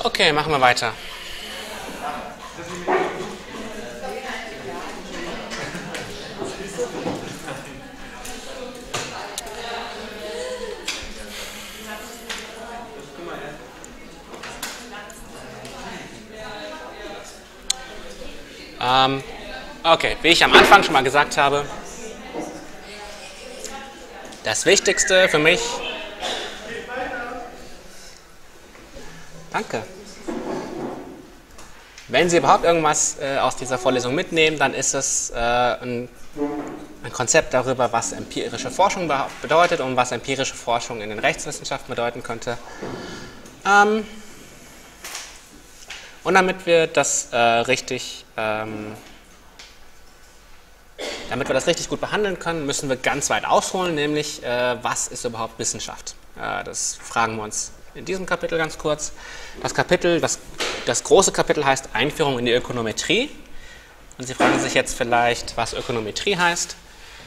Okay, machen wir weiter. Okay, wie ich am Anfang schon mal gesagt habe, das Wichtigste für mich. Danke. Wenn Sie überhaupt irgendwas aus dieser Vorlesung mitnehmen, dann ist es ein Konzept darüber, was empirische Forschung bedeutet und was empirische Forschung in den Rechtswissenschaften bedeuten könnte. Und damit wir das richtig gut behandeln können, müssen wir ganz weit ausholen, nämlich was ist überhaupt Wissenschaft? Das fragen wir uns in diesem Kapitel ganz kurz. Das große Kapitel heißt Einführung in die Ökonometrie. Und Sie fragen sich jetzt vielleicht, was Ökonometrie heißt.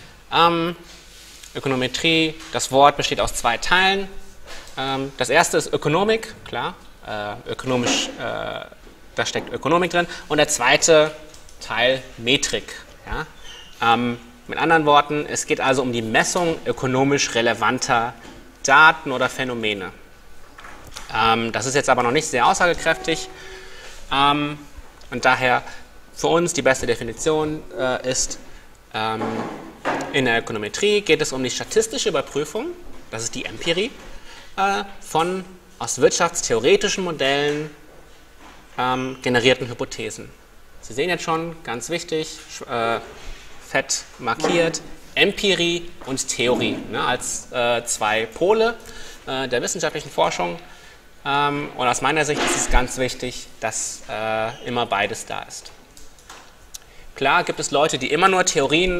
Ökonometrie, das Wort besteht aus zwei Teilen. Das erste ist Ökonomik, klar, ökonomisch, da steckt Ökonomik drin. Und der zweite Teil Metrik. Ja? Mit anderen Worten, es geht also um die Messung ökonomisch relevanter Daten oder Phänomene. Das ist jetzt aber noch nicht sehr aussagekräftig und daher für uns die beste Definition ist, in der Ökonometrie geht es um die statistische Überprüfung, das ist die Empirie, von aus wirtschaftstheoretischen Modellen generierten Hypothesen. Sie sehen jetzt schon, ganz wichtig, fett markiert, Empirie und Theorie, ne, als zwei Pole der wissenschaftlichen Forschung. Und aus meiner Sicht ist es ganz wichtig, dass immer beides da ist. Klar gibt es Leute, die immer nur theoretisch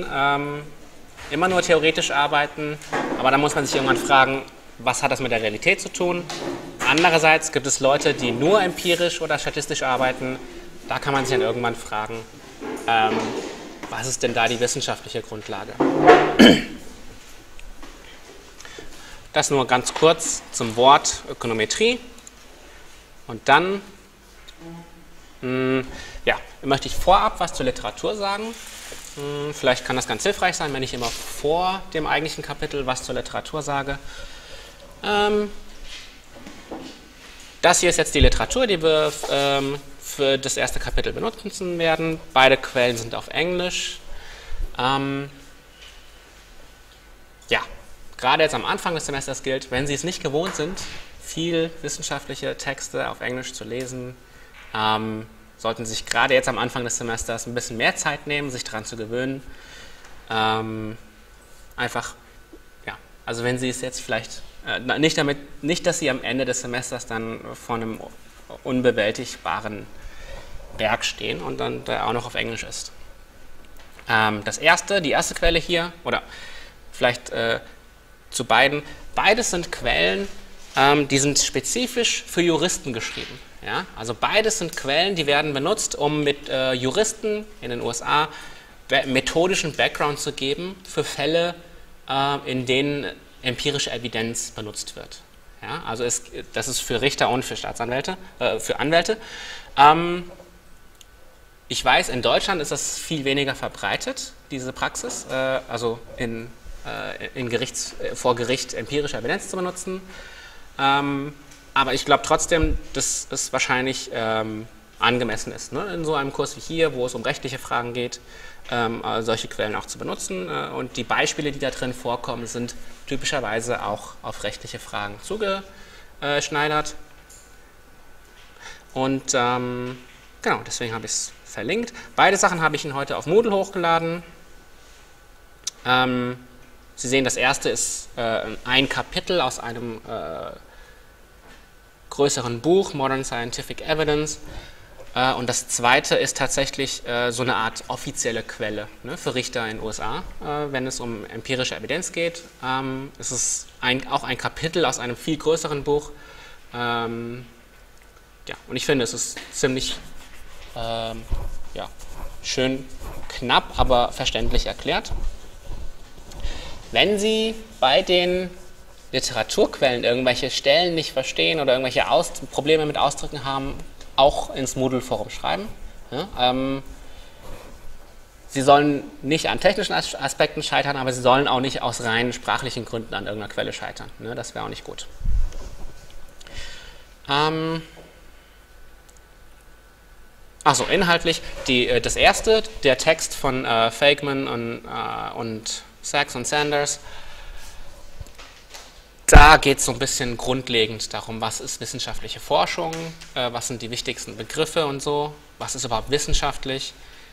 arbeiten, aber da muss man sich irgendwann fragen, was hat das mit der Realität zu tun? Andererseits gibt es Leute, die nur empirisch oder statistisch arbeiten. Da kann man sich dann irgendwann fragen, was ist denn da die wissenschaftliche Grundlage? Das nur ganz kurz zum Wort Ökonometrie. Und dann möchte ich vorab was zur Literatur sagen. Vielleicht kann das ganz hilfreich sein, wenn ich immer vor dem eigentlichen Kapitel was zur Literatur sage. Das hier ist jetzt die Literatur, die wir für das erste Kapitel benutzen werden. Beide Quellen sind auf Englisch. Gerade jetzt am Anfang des Semesters gilt, wenn Sie es nicht gewohnt sind, viel wissenschaftliche Texte auf Englisch zu lesen, sollten Sie sich gerade jetzt am Anfang des Semesters ein bisschen mehr Zeit nehmen, sich daran zu gewöhnen. Also wenn Sie es jetzt vielleicht, nicht, dass Sie am Ende des Semesters dann vor einem unbewältigbaren Berg stehen und dann der auch noch auf Englisch ist. Die erste Quelle hier, oder vielleicht zu beiden, beides sind Quellen, die sind spezifisch für Juristen geschrieben. Ja? Also beides sind Quellen, die werden benutzt, um mit Juristen in den USA methodischen Background zu geben für Fälle, in denen empirische Evidenz benutzt wird. Ja? Also das ist für Richter und für für Anwälte. Ich weiß, in Deutschland ist das viel weniger verbreitet, diese Praxis, also vor Gericht empirische Evidenz zu benutzen. Aber ich glaube trotzdem, dass es wahrscheinlich angemessen ist, ne? In so einem Kurs wie hier, wo es um rechtliche Fragen geht, solche Quellen auch zu benutzen. Und die Beispiele, die da drin vorkommen, sind typischerweise auch auf rechtliche Fragen zugeschneidert. Und genau, deswegen habe ich es verlinkt. Beide Sachen habe ich Ihnen heute auf Moodle hochgeladen. Sie sehen, das erste ist ein Kapitel aus einem größeren Buch, Modern Scientific Evidence. Und das zweite ist tatsächlich so eine Art offizielle Quelle, ne, für Richter in den USA, wenn es um empirische Evidenz geht. Es ist auch ein Kapitel aus einem viel größeren Buch. Und ich finde, es ist ziemlich schön knapp, aber verständlich erklärt. Wenn Sie bei den Literaturquellen irgendwelche Stellen nicht verstehen oder irgendwelche Probleme mit Ausdrücken haben, auch ins Moodle-Forum schreiben. Ja, sie sollen nicht an technischen Aspekten scheitern, aber sie sollen auch nicht aus rein sprachlichen Gründen an irgendeiner Quelle scheitern. Ne, das wäre auch nicht gut. Also inhaltlich, das erste, der Text von Fakeman und Sachs und Sanders, da geht es so ein bisschen grundlegend darum, was ist wissenschaftliche Forschung, was sind die wichtigsten Begriffe und so, was ist überhaupt wissenschaftlich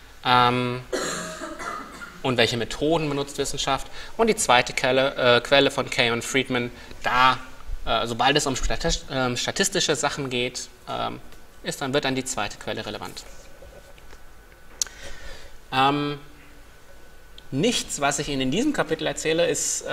und welche Methoden benutzt Wissenschaft. Und die zweite Quelle von Kay und Friedman, da, sobald es um statistische Sachen geht, wird dann die zweite Quelle relevant. Nichts, was ich Ihnen in diesem Kapitel erzähle, ist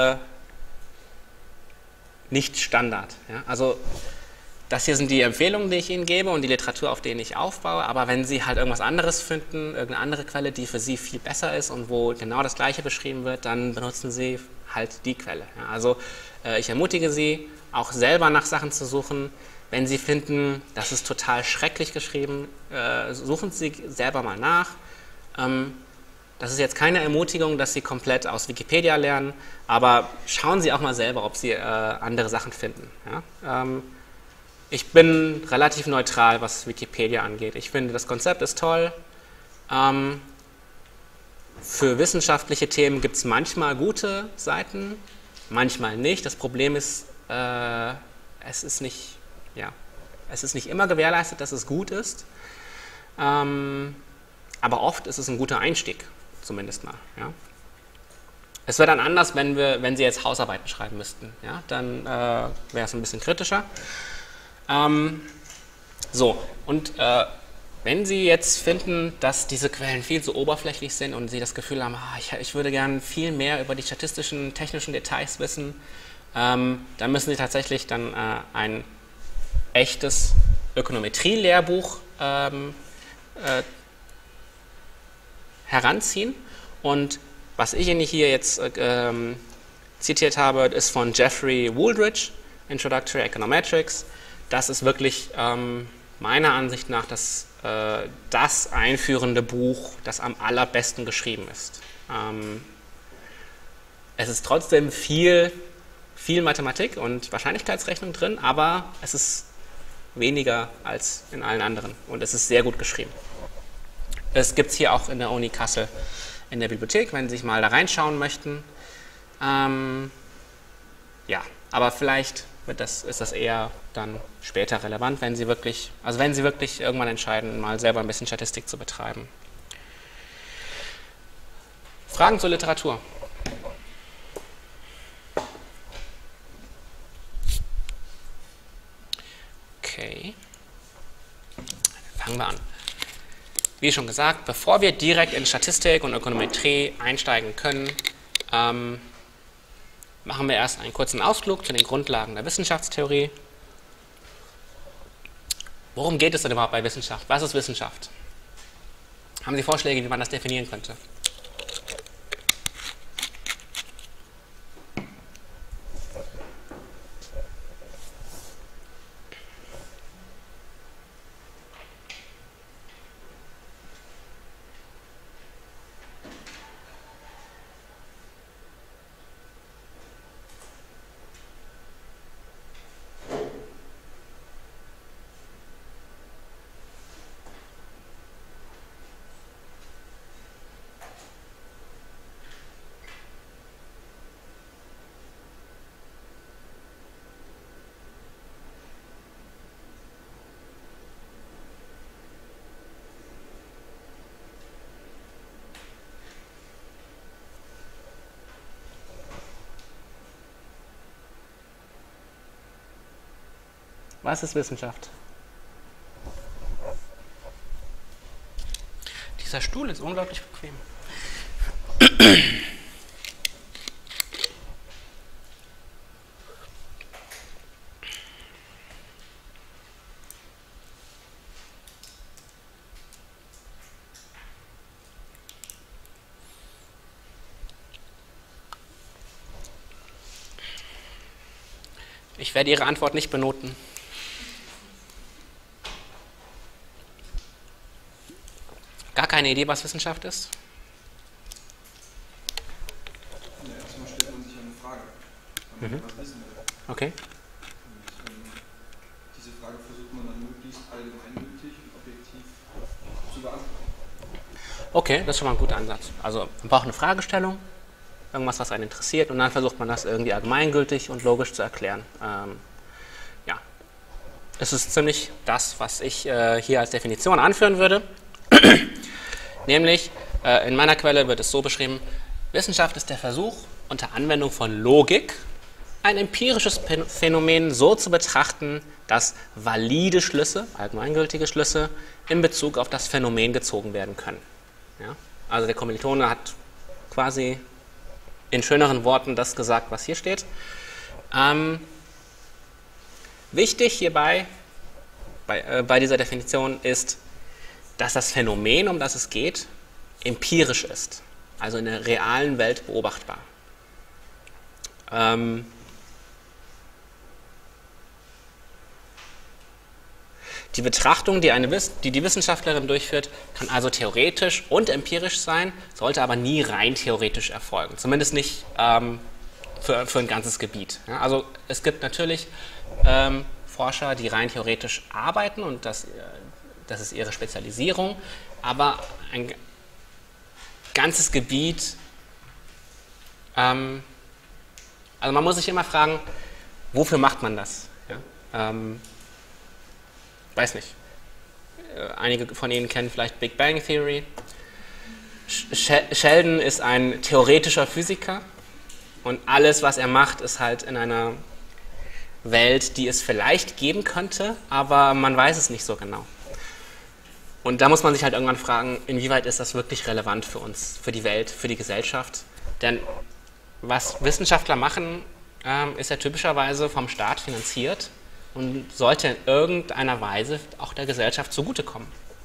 nicht Standard. Ja? Also das hier sind die Empfehlungen, die ich Ihnen gebe und die Literatur, auf denen ich aufbaue, aber wenn Sie halt irgendwas anderes finden, irgendeine andere Quelle, die für Sie viel besser ist und wo genau das Gleiche beschrieben wird, dann benutzen Sie halt die Quelle. Ja? Also ich ermutige Sie, auch selber nach Sachen zu suchen. Wenn Sie finden, das ist total schrecklich geschrieben, suchen Sie selber mal nach. Das ist jetzt keine Ermutigung, dass Sie komplett aus Wikipedia lernen, aber schauen Sie auch mal selber, ob Sie andere Sachen finden. Ja? Ich bin relativ neutral, was Wikipedia angeht. Ich finde, das Konzept ist toll. Für wissenschaftliche Themen gibt es manchmal gute Seiten, manchmal nicht. Das Problem ist, es ist nicht immer gewährleistet, dass es gut ist. Aber oft ist es ein guter Einstieg, zumindest mal. Ja? Es wäre dann anders, wenn Sie jetzt Hausarbeiten schreiben müssten. Ja? Dann wäre es ein bisschen kritischer. Wenn Sie jetzt finden, dass diese Quellen viel zu oberflächlich sind und Sie das Gefühl haben, ich würde gerne viel mehr über die statistischen, technischen Details wissen, dann müssen Sie tatsächlich dann ein echtes Ökonometrie-Lehrbuch heranziehen. Und was ich Ihnen hier jetzt zitiert habe, ist von Jeffrey Wooldridge, Introductory Econometrics. Das ist wirklich meiner Ansicht nach das einführende Buch, das am allerbesten geschrieben ist. Es ist trotzdem viel Mathematik und Wahrscheinlichkeitsrechnung drin, aber es ist weniger als in allen anderen und es ist sehr gut geschrieben. Es gibt es hier auch in der Uni Kassel in der Bibliothek, wenn Sie sich mal da reinschauen möchten. Aber vielleicht ist das eher dann später relevant, wenn Sie wirklich irgendwann entscheiden, mal selber ein bisschen Statistik zu betreiben. Fragen zur Literatur? Okay, fangen wir an. Wie schon gesagt, bevor wir direkt in Statistik und Ökonometrie einsteigen können, machen wir erst einen kurzen Ausflug zu den Grundlagen der Wissenschaftstheorie. Worum geht es denn überhaupt bei Wissenschaft? Was ist Wissenschaft? Haben Sie Vorschläge, wie man das definieren könnte? Was ist Wissenschaft? Dieser Stuhl ist unglaublich bequem. Ich werde Ihre Antwort nicht benoten. Gar keine Idee, was Wissenschaft ist? Ja, erstmal stellt man sich eine Frage, wenn man was wissen will. Okay. Und diese Frage versucht man dann möglichst allgemeingültig und objektiv zu beantworten. Okay, das ist schon mal ein guter Ansatz. Also man braucht eine Fragestellung, irgendwas, was einen interessiert, und dann versucht man das irgendwie allgemeingültig und logisch zu erklären. Ja, es ist ziemlich das, was ich hier als Definition anführen würde. Nämlich, in meiner Quelle wird es so beschrieben: Wissenschaft ist der Versuch, unter Anwendung von Logik ein empirisches Phänomen so zu betrachten, dass valide Schlüsse, allgemeingültige Schlüsse, in Bezug auf das Phänomen gezogen werden können. Ja? Also der Kommilitone hat quasi in schöneren Worten das gesagt, was hier steht. Wichtig hierbei, bei dieser Definition, ist, dass das Phänomen, um das es geht, empirisch ist, also in der realen Welt beobachtbar. Die Betrachtung, die die Wissenschaftlerin durchführt, kann also theoretisch und empirisch sein, sollte aber nie rein theoretisch erfolgen, zumindest nicht für ein ganzes Gebiet. Ja, also es gibt natürlich Forscher, die rein theoretisch arbeiten, und das ist ihre Spezialisierung, aber ein ganzes Gebiet, also man muss sich immer fragen, wofür macht man das? Ja? Weiß nicht. Einige von Ihnen kennen vielleicht Big Bang Theory. Sheldon ist ein theoretischer Physiker, und alles, was er macht, ist halt in einer Welt, die es vielleicht geben könnte, aber man weiß es nicht so genau. Und da muss man sich halt irgendwann fragen, inwieweit ist das wirklich relevant für uns, für die Welt, für die Gesellschaft? Denn was Wissenschaftler machen, ist ja typischerweise vom Staat finanziert und sollte in irgendeiner Weise auch der Gesellschaft zugutekommen.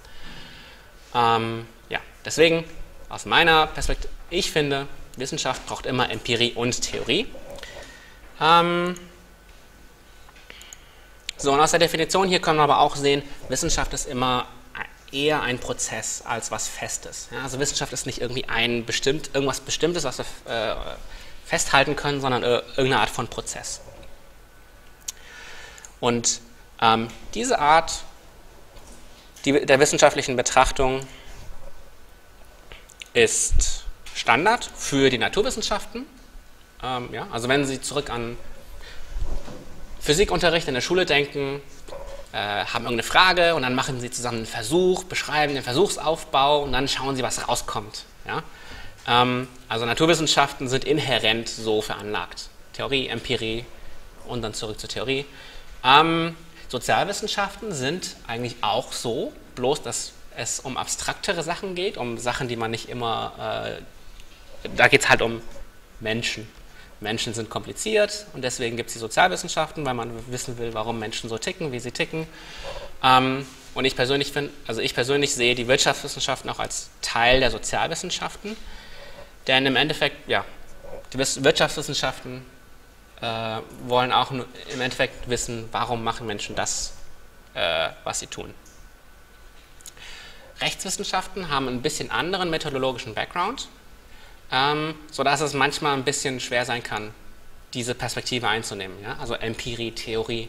Ja, deswegen, aus meiner Perspektive, ich finde, Wissenschaft braucht immer Empirie und Theorie. So, und aus der Definition hier können wir aber auch sehen, Wissenschaft ist immer eher ein Prozess als was Festes. Ja, also Wissenschaft ist nicht irgendwie irgendwas Bestimmtes, was wir festhalten können, sondern irgendeine Art von Prozess. Und diese Art der wissenschaftlichen Betrachtung ist Standard für die Naturwissenschaften. Ja, also wenn Sie zurück an Physikunterricht in der Schule denken, haben irgendeine Frage und dann machen Sie zusammen einen Versuch, beschreiben den Versuchsaufbau und dann schauen Sie, was rauskommt. Ja? Also Naturwissenschaften sind inhärent so veranlagt. Theorie, Empirie und dann zurück zur Theorie. Sozialwissenschaften sind eigentlich auch so, bloß dass es um abstraktere Sachen geht, um Sachen, die man nicht immer, da geht es halt um Menschen. Menschen sind kompliziert und deswegen gibt es die Sozialwissenschaften, weil man wissen will, warum Menschen so ticken, wie sie ticken. Und ich persönlich sehe die Wirtschaftswissenschaften auch als Teil der Sozialwissenschaften, denn im Endeffekt, ja, die Wirtschaftswissenschaften wollen auch im Endeffekt wissen, warum machen Menschen das, was sie tun. Rechtswissenschaften haben ein bisschen anderen methodologischen Background, sodass es manchmal ein bisschen schwer sein kann, diese Perspektive einzunehmen. Ja? Also Empirie, Theorie.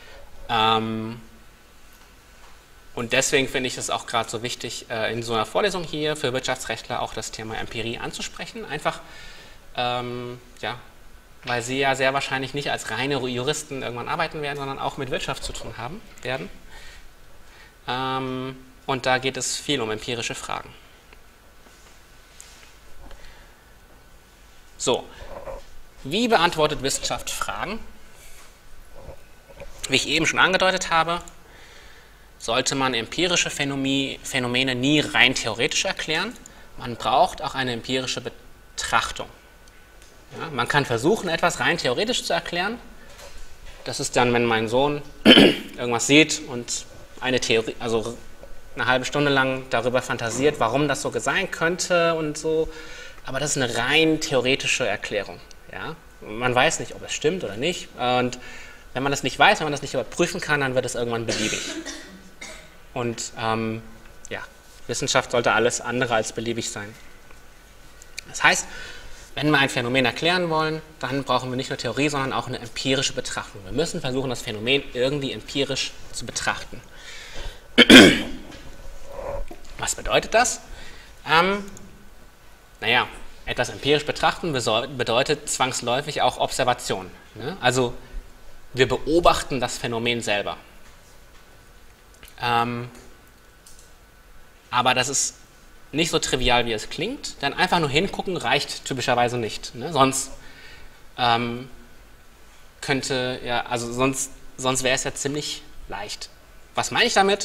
Und deswegen finde ich es auch gerade so wichtig, in so einer Vorlesung hier für Wirtschaftsrechtler auch das Thema Empirie anzusprechen. Einfach, ja, weil sie ja sehr wahrscheinlich nicht als reine Juristen irgendwann arbeiten werden, sondern auch mit Wirtschaft zu tun haben werden. Und da geht es viel um empirische Fragen. So, wie beantwortet Wissenschaft Fragen? Wie ich eben schon angedeutet habe, sollte man empirische Phänomene nie rein theoretisch erklären. Man braucht auch eine empirische Betrachtung. Ja, man kann versuchen, etwas rein theoretisch zu erklären. Das ist dann, wenn mein Sohn irgendwas sieht und eine Theorie, also eine halbe Stunde lang darüber fantasiert, warum das so sein könnte und so. Aber das ist eine rein theoretische Erklärung. Ja? Man weiß nicht, ob es stimmt oder nicht. Und wenn man das nicht weiß, wenn man das nicht überprüfen kann, dann wird es irgendwann beliebig. Und ja, Wissenschaft sollte alles andere als beliebig sein. Das heißt, wenn wir ein Phänomen erklären wollen, dann brauchen wir nicht nur Theorie, sondern auch eine empirische Betrachtung. Wir müssen versuchen, das Phänomen irgendwie empirisch zu betrachten. Was bedeutet das? Naja, etwas empirisch betrachten bedeutet zwangsläufig auch Observation. Ne? Also wir beobachten das Phänomen selber. Aber das ist nicht so trivial, wie es klingt, denn einfach nur hingucken reicht typischerweise nicht. Ne? Sonst sonst wäre es ja ziemlich leicht. Was meine ich damit?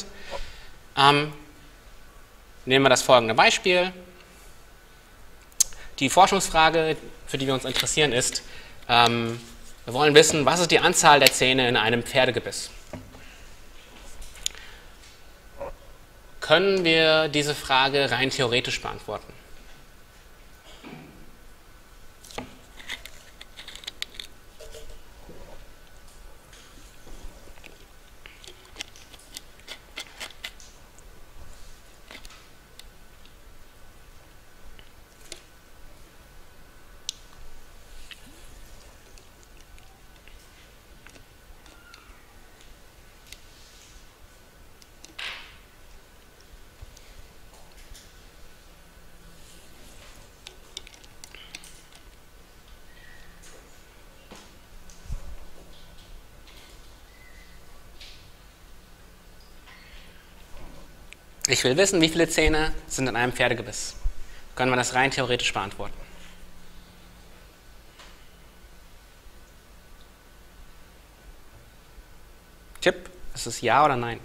Nehmen wir das folgende Beispiel. Die Forschungsfrage, für die wir uns interessieren, ist, wir wollen wissen, was ist die Anzahl der Zähne in einem Pferdegebiss? Können wir diese Frage rein theoretisch beantworten? Ich will wissen, wie viele Zähne sind in einem Pferdegebiss. Können wir das rein theoretisch beantworten? Tipp, ist es ja oder nein?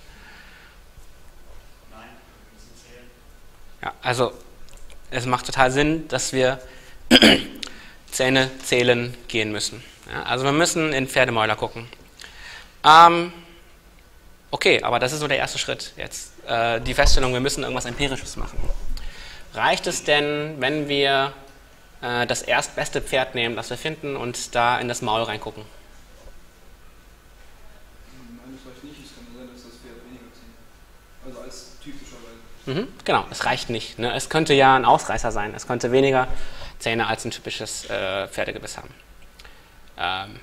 Nein, wir müssen zählen. Ja, also es macht total Sinn, dass wir Zähne zählen gehen müssen. Ja, also wir müssen in Pferdemäuler gucken. Okay, aber das ist nur der erste Schritt. Jetzt die Feststellung, wir müssen irgendwas Empirisches machen. Reicht es denn, wenn wir das erstbeste Pferd nehmen, das wir finden, und da in das Maul reingucken? Nein, das reicht nicht. Es kann sein, dass das Pferd weniger Zähne. Also als typischerweise. Genau, es reicht nicht. Ne? Es könnte ja ein Ausreißer sein. Es könnte weniger Zähne als ein typisches Pferdegebiss haben.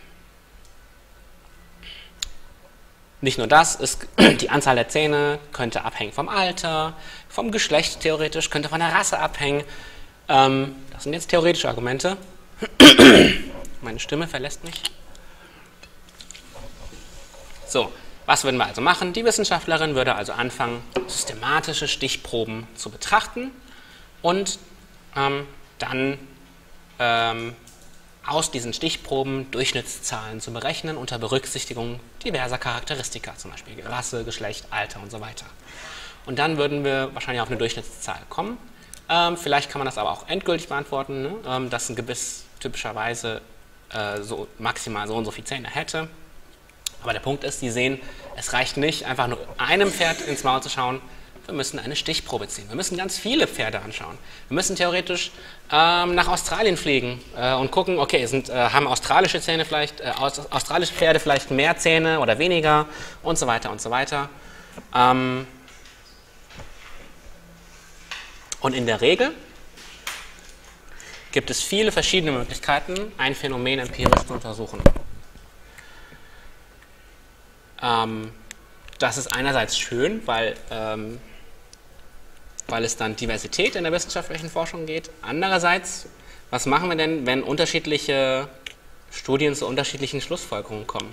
Nicht nur das, die Anzahl der Zähne könnte abhängen vom Alter, vom Geschlecht theoretisch, könnte von der Rasse abhängen. Das sind jetzt theoretische Argumente. Meine Stimme verlässt mich. So, was würden wir also machen? Die Wissenschaftlerin würde also anfangen, systematische Stichproben zu betrachten und dann aus diesen Stichproben Durchschnittszahlen zu berechnen unter Berücksichtigung diverser Charakteristika, zum Beispiel Rasse, Geschlecht, Alter und so weiter. Und dann würden wir wahrscheinlich auf eine Durchschnittszahl kommen. Vielleicht kann man das aber auch endgültig beantworten, ne? Dass ein Gebiss typischerweise so maximal so und so viele Zähne hätte. Aber der Punkt ist, Sie sehen, es reicht nicht, einfach nur einem Pferd ins Maul zu schauen. Wir müssen eine Stichprobe ziehen. Wir müssen ganz viele Pferde anschauen. Wir müssen theoretisch nach Australien fliegen und gucken, okay, haben australische Pferde vielleicht mehr Zähne oder weniger und so weiter und so weiter. Und in der Regel gibt es viele verschiedene Möglichkeiten, ein Phänomen empirisch zu untersuchen. Das ist einerseits schön, weil es dann Diversität in der wissenschaftlichen Forschung geht. Andererseits, was machen wir denn, wenn unterschiedliche Studien zu unterschiedlichen Schlussfolgerungen kommen?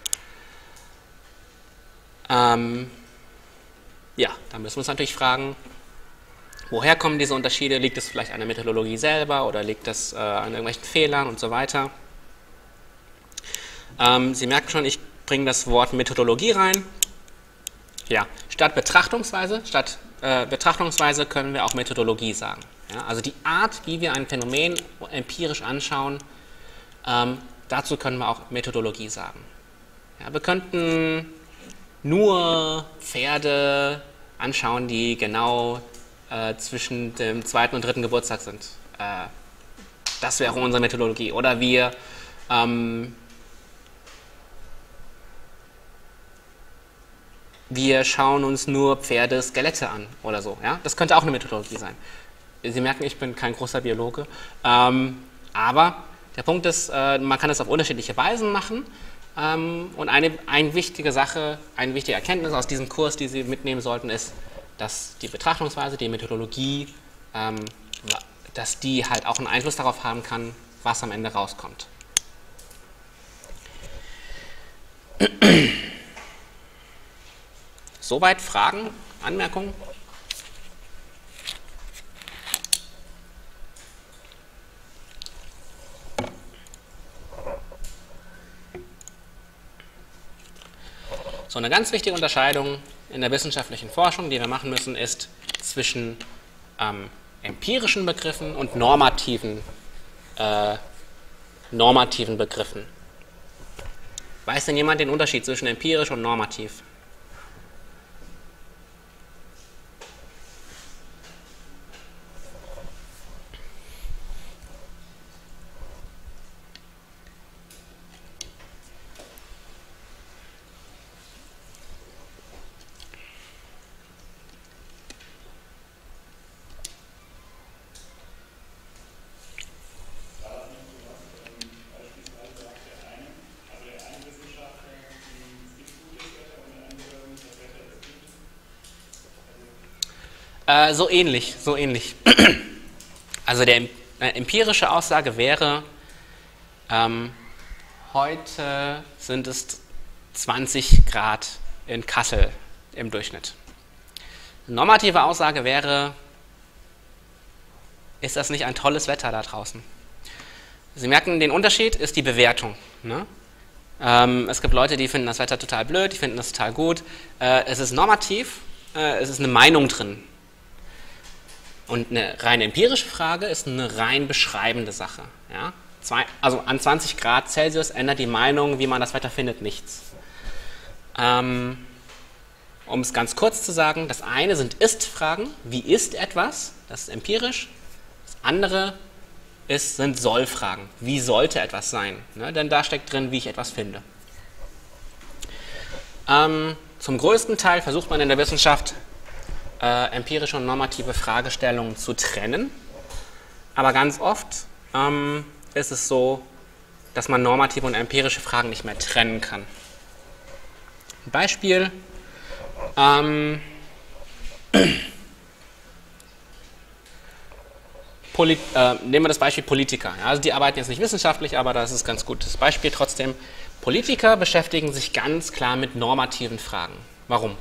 Ja, da müssen wir uns natürlich fragen, woher kommen diese Unterschiede? Liegt es vielleicht an der Methodologie selber oder liegt es an irgendwelchen Fehlern und so weiter? Sie merken schon, ich bringe das Wort Methodologie rein. Ja, statt Betrachtungsweise können wir auch Methodologie sagen. Ja, also die Art, wie wir ein Phänomen empirisch anschauen, dazu können wir auch Methodologie sagen. Ja, wir könnten nur Pferde anschauen, die genau zwischen dem 2. und 3. Geburtstag sind. Das wäre unsere Methodologie. Oder wir wir schauen uns nur Pferdeskelette an oder so. Ja? Das könnte auch eine Methodologie sein. Sie merken, ich bin kein großer Biologe, aber der Punkt ist, man kann es auf unterschiedliche Weisen machen. Und eine wichtige Sache, eine wichtige Erkenntnis aus diesem Kurs, die Sie mitnehmen sollten, ist, dass die Betrachtungsweise, die Methodologie, dass die halt auch einen Einfluss darauf haben kann, was am Ende rauskommt. Soweit Fragen, Anmerkungen? So, eine ganz wichtige Unterscheidung in der wissenschaftlichen Forschung, die wir machen müssen, ist zwischen empirischen Begriffen und normativen Begriffen. Weiß denn jemand den Unterschied zwischen empirisch und normativ? So ähnlich, so ähnlich. Also die empirische Aussage wäre, heute sind es 20 Grad in Kassel im Durchschnitt. Eine normative Aussage wäre, ist das nicht ein tolles Wetter da draußen? Sie merken, den Unterschied ist die Bewertung. Ne? Es gibt Leute, die finden das Wetter total blöd, die finden das total gut. Es ist normativ, es ist eine Meinung drin. Und eine rein empirische Frage ist eine rein beschreibende Sache. Ja? Also an 20 Grad Celsius ändert die Meinung, wie man das Wetter findet, nichts. Um es ganz kurz zu sagen, das eine sind Ist-Fragen, wie ist etwas, das ist empirisch. Das andere sind Soll-Fragen, wie sollte etwas sein, ne? Denn da steckt drin, wie ich etwas finde. Zum größten Teil versucht man in der Wissenschaft, empirische und normative Fragestellungen zu trennen. Aber ganz oft ist es so, dass man normative und empirische Fragen nicht mehr trennen kann. Ein Beispiel. Nehmen wir das Beispiel Politiker. Ja, also die arbeiten jetzt nicht wissenschaftlich, aber das ist ein ganz gutes Beispiel trotzdem. Politiker beschäftigen sich ganz klar mit normativen Fragen. Warum?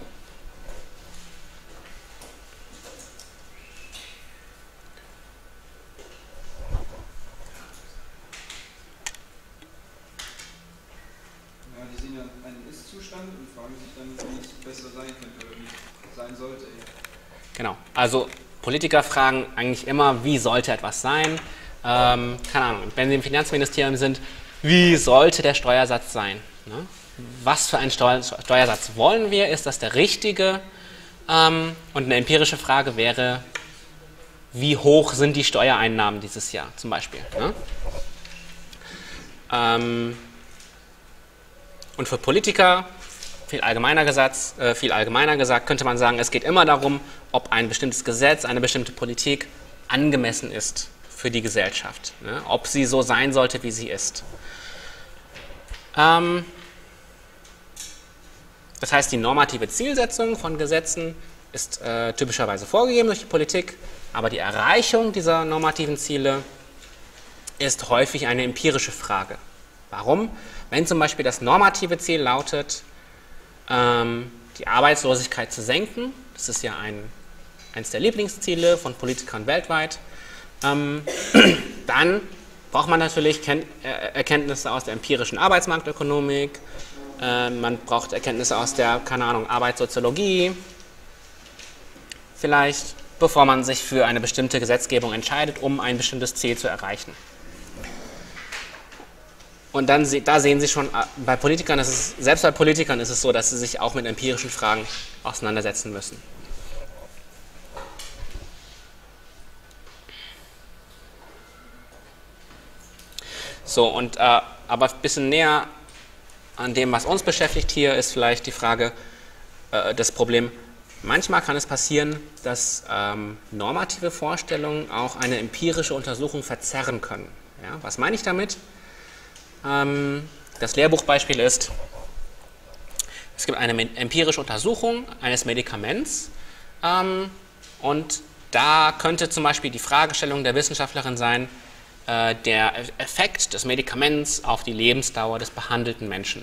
Genau, also Politiker fragen eigentlich immer, wie sollte etwas sein? Keine Ahnung, wenn Sie im Finanzministerium sind, wie sollte der Steuersatz sein? Ne? Was für einen Steuersatz wollen wir? Ist das der richtige? Und eine empirische Frage wäre, wie hoch sind die Steuereinnahmen dieses Jahr zum Beispiel? Ne? Und für Politiker, viel allgemeiner gesagt, könnte man sagen, es geht immer darum, ob ein bestimmtes Gesetz, eine bestimmte Politik angemessen ist für die Gesellschaft. Ne? Ob sie so sein sollte, wie sie ist. Das heißt, die normative Zielsetzung von Gesetzen ist typischerweise vorgegeben durch die Politik, aber die Erreichung dieser normativen Ziele ist häufig eine empirische Frage. Warum? Wenn zum Beispiel das normative Ziel lautet, die Arbeitslosigkeit zu senken, das ist ja eines der Lieblingsziele von Politikern weltweit, dann braucht man natürlich Erkenntnisse aus der empirischen Arbeitsmarktökonomik, man braucht Erkenntnisse aus der, keine Ahnung, Arbeitssoziologie, vielleicht, bevor man sich für eine bestimmte Gesetzgebung entscheidet, um ein bestimmtes Ziel zu erreichen. Und dann, da sehen Sie schon, bei Politikern selbst bei Politikern ist es so, dass sie sich auch mit empirischen Fragen auseinandersetzen müssen. So, aber ein bisschen näher an dem, was uns beschäftigt hier, ist vielleicht die Frage, das Problem, manchmal kann es passieren, dass normative Vorstellungen auch eine empirische Untersuchung verzerren können. Ja, was meine ich damit? Das Lehrbuchbeispiel ist, es gibt eine empirische Untersuchung eines Medikaments und da könnte zum Beispiel die Fragestellung der Wissenschaftlerin sein, der Effekt des Medikaments auf die Lebensdauer des behandelten Menschen.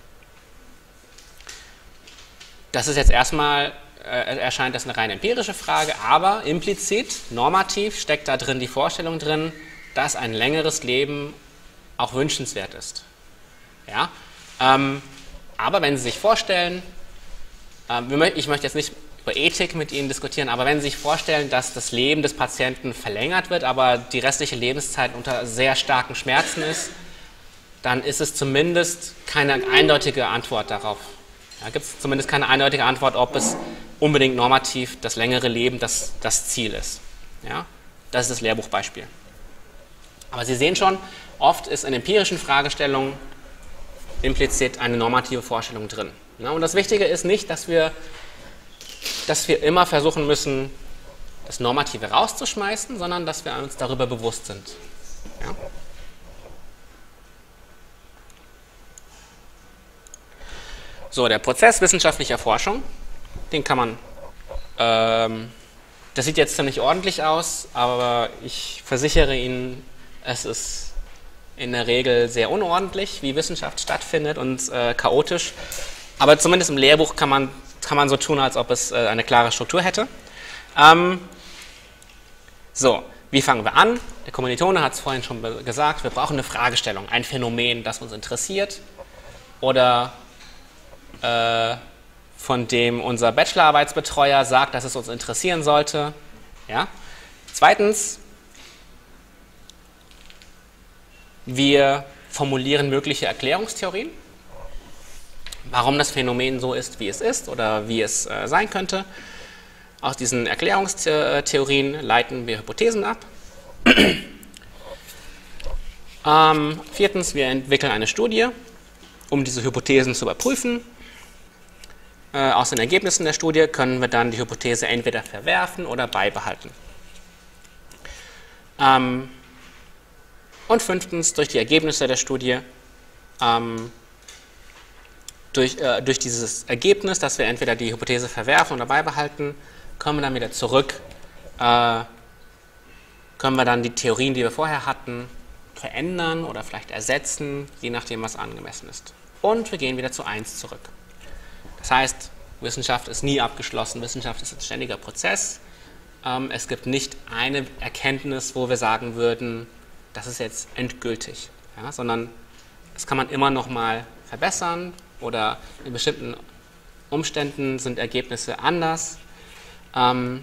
Das ist jetzt erstmal, erscheint das eine rein empirische Frage, aber implizit, normativ steckt da drin die Vorstellung drin, dass ein längeres Leben auch wünschenswert ist. Ja? Aber wenn Sie sich vorstellen, ich möchte jetzt nicht über Ethik mit Ihnen diskutieren, aber wenn Sie sich vorstellen, dass das Leben des Patienten verlängert wird, aber die restliche Lebenszeit unter sehr starken Schmerzen ist, dann ist es zumindest keine eindeutige Antwort darauf. Da gibt es zumindest keine eindeutige Antwort, ob es unbedingt normativ das längere Leben das Ziel ist. Ja? Das ist das Lehrbuchbeispiel. Aber Sie sehen schon, oft ist in empirischen Fragestellungen implizit eine normative Vorstellung drin. Ja? Und das Wichtige ist nicht, dass wir immer versuchen müssen, das Normative rauszuschmeißen, sondern dass wir uns darüber bewusst sind. Ja? So, der Prozess wissenschaftlicher Forschung, den kann man, das sieht jetzt ziemlich ordentlich aus, aber ich versichere Ihnen, es ist in der Regel sehr unordentlich, wie Wissenschaft stattfindet und chaotisch. Aber zumindest im Lehrbuch kann man so tun, als ob es eine klare Struktur hätte. So, wie fangen wir an? Der Kommilitone hat es vorhin schon gesagt, wir brauchen eine Fragestellung, ein Phänomen, das uns interessiert oder von dem unser Bachelorarbeitsbetreuer sagt, dass es uns interessieren sollte. Ja? Zweitens, wir formulieren mögliche Erklärungstheorien, warum das Phänomen so ist, wie es ist oder wie es sein könnte. Aus diesen Erklärungstheorien leiten wir Hypothesen ab. Viertens, wir entwickeln eine Studie, um diese Hypothesen zu überprüfen. Aus den Ergebnissen der Studie können wir dann die Hypothese entweder verwerfen oder beibehalten. Und fünftens, durch die Ergebnisse der Studie, durch dieses Ergebnis, dass wir entweder die Hypothese verwerfen oder beibehalten, kommen wir dann wieder zurück, können wir dann die Theorien, die wir vorher hatten, verändern oder vielleicht ersetzen, je nachdem, was angemessen ist. Und wir gehen wieder zu 1 zurück. Das heißt, Wissenschaft ist nie abgeschlossen, Wissenschaft ist ein ständiger Prozess. Es gibt nicht eine Erkenntnis, wo wir sagen würden, das ist jetzt endgültig, ja, sondern das kann man immer noch mal verbessern oder in bestimmten Umständen sind Ergebnisse anders. Genau,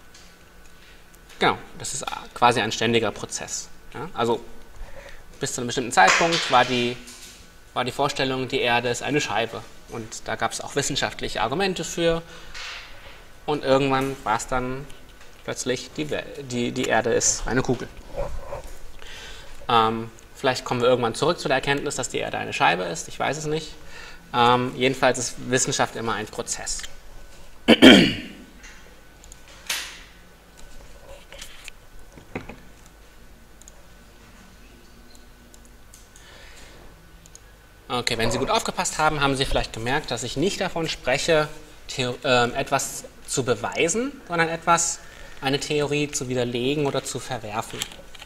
das ist quasi ein ständiger Prozess. Ja. Also bis zu einem bestimmten Zeitpunkt war die Vorstellung, die Erde ist eine Scheibe. Und da gab es auch wissenschaftliche Argumente für. Und irgendwann war es dann plötzlich, die Erde ist eine Kugel. Vielleicht kommen wir irgendwann zurück zu der Erkenntnis, dass die Erde eine Scheibe ist. Ich weiß es nicht. Jedenfalls ist Wissenschaft immer ein Prozess. Okay, wenn Sie gut aufgepasst haben, haben Sie vielleicht gemerkt, dass ich nicht davon spreche, etwas zu beweisen, sondern eine Theorie zu widerlegen oder zu verwerfen.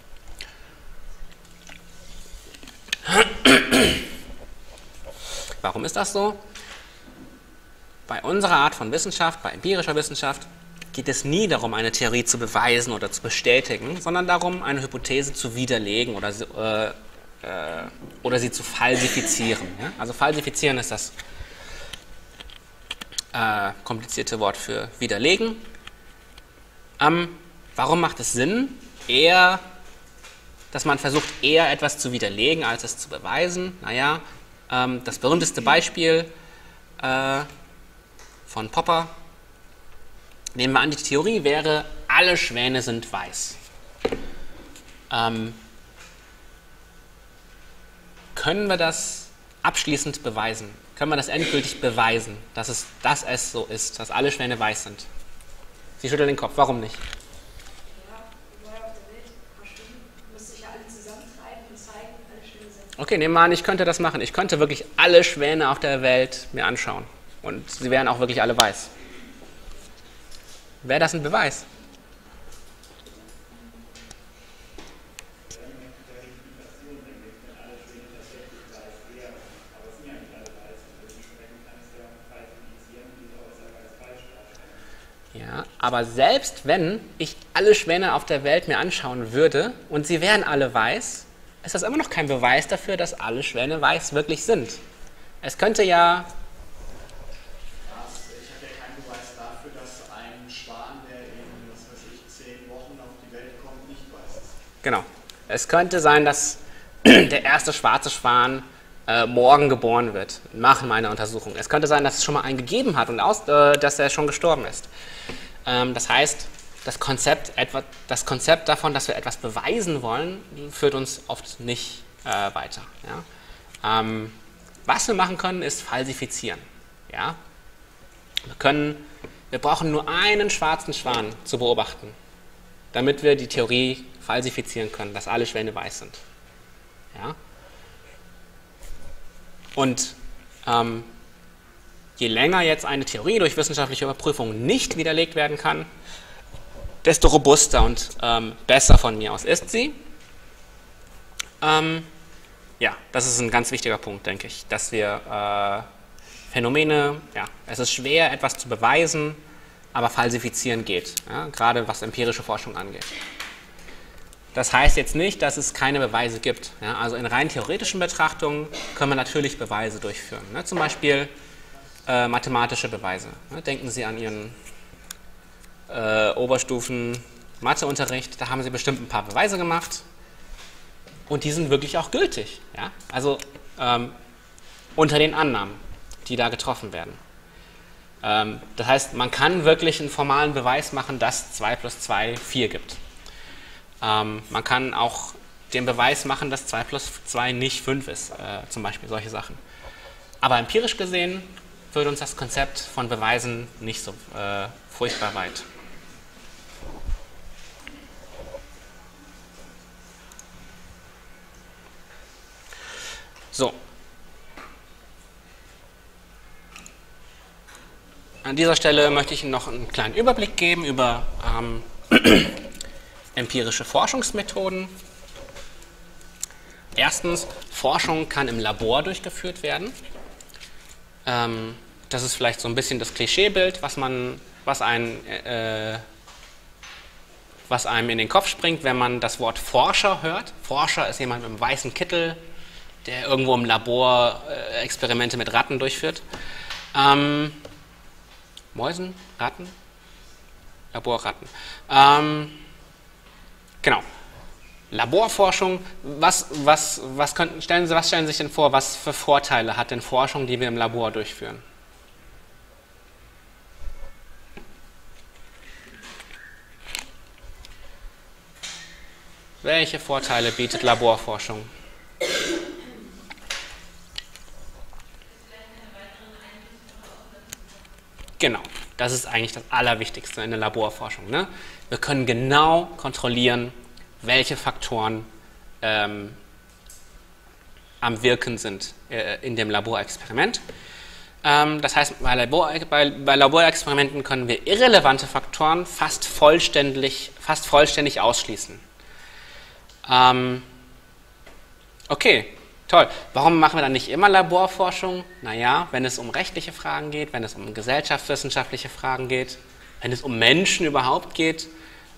Warum ist das so? Bei unserer Art von Wissenschaft, bei empirischer Wissenschaft, geht es nie darum, eine Theorie zu beweisen oder zu bestätigen, sondern darum, eine Hypothese zu widerlegen oder sie zu falsifizieren. Ja? Also falsifizieren ist das komplizierte Wort für widerlegen. Warum macht es Sinn, dass man versucht, eher etwas zu widerlegen, als es zu beweisen? Naja, das berühmteste Beispiel von Popper, nehmen wir an, die Theorie wäre, alle Schwäne sind weiß. Können wir das abschließend beweisen? können wir das endgültig beweisen, dass es so ist, dass alle Schwäne weiß sind? Sie schütteln den Kopf, warum nicht? Ja, überall auf der Welt, ein paar Schwäne, müsste ich ja alle zusammentreiben und zeigen, alle Schwäne sind. Okay, nehmen wir an, ich könnte das machen. Ich könnte wirklich alle Schwäne auf der Welt mir anschauen. Und sie wären auch wirklich alle weiß. Wäre das ein Beweis? Ja, aber selbst wenn ich alle Schwäne auf der Welt mir anschauen würde und sie wären alle weiß, ist das immer noch kein Beweis dafür, dass alle Schwäne weiß wirklich sind. Es könnte ja... Ich habe ja keinen Beweis dafür, dass ein Schwan, der in, was weiß ich, 10 Wochen auf die Welt kommt, nicht weiß ist. Genau. Es könnte sein, dass der erste schwarze Schwan morgen geboren wird, nach meiner Untersuchung. Es könnte sein, dass es schon mal einen gegeben hat und dass er schon gestorben ist. Das heißt, das Konzept davon, dass wir etwas beweisen wollen, führt uns oft nicht weiter. Ja? Was wir machen können, ist falsifizieren. Ja? Wir brauchen nur einen schwarzen Schwan zu beobachten, damit wir die Theorie falsifizieren können, dass alle Schwäne weiß sind. Ja? Und je länger jetzt eine Theorie durch wissenschaftliche Überprüfung nicht widerlegt werden kann, desto robuster und besser von mir aus ist sie. Ja, das ist ein ganz wichtiger Punkt, denke ich, dass wir Phänomene, ja, es ist schwer, etwas zu beweisen, aber falsifizieren geht, ja, gerade was empirische Forschung angeht. Das heißt jetzt nicht, dass es keine Beweise gibt. Ja, also in rein theoretischen Betrachtungen können wir natürlich Beweise durchführen. Ne? Zum Beispiel mathematische Beweise. Ne? Denken Sie an Ihren Oberstufen-Matheunterricht. Da haben Sie bestimmt ein paar Beweise gemacht. Und die sind wirklich auch gültig. Ja? Also unter den Annahmen, die da getroffen werden. Das heißt, man kann wirklich einen formalen Beweis machen, dass 2 plus 2 4 gibt. Man kann auch den Beweis machen, dass 2 plus 2 nicht 5 ist, zum Beispiel solche Sachen. Aber empirisch gesehen führt uns das Konzept von Beweisen nicht so furchtbar weit. So. An dieser Stelle möchte ich Ihnen noch einen kleinen Überblick geben über empirische Forschungsmethoden. Erstens, Forschung kann im Labor durchgeführt werden. Das ist vielleicht so ein bisschen das Klischeebild, was einem in den Kopf springt, wenn man das Wort Forscher hört. Forscher ist jemand mit einem weißen Kittel, der irgendwo im Labor Experimente mit Ratten durchführt. Mäusen? Ratten? Laborratten. Genau. Laborforschung, was stellen Sie sich denn vor, was für Vorteile hat denn Forschung, die wir im Labor durchführen? Welche Vorteile bietet Laborforschung? Genau, das ist eigentlich das Allerwichtigste in der Laborforschung. Ne? Wir können genau kontrollieren, welche Faktoren am Wirken sind in dem Laborexperiment. Das heißt, bei Laborexperimenten können wir irrelevante Faktoren fast vollständig ausschließen. Okay, toll. Warum machen wir dann nicht immer Laborforschung? Naja, wenn es um rechtliche Fragen geht, wenn es um gesellschaftswissenschaftliche Fragen geht, wenn es um Menschen überhaupt geht,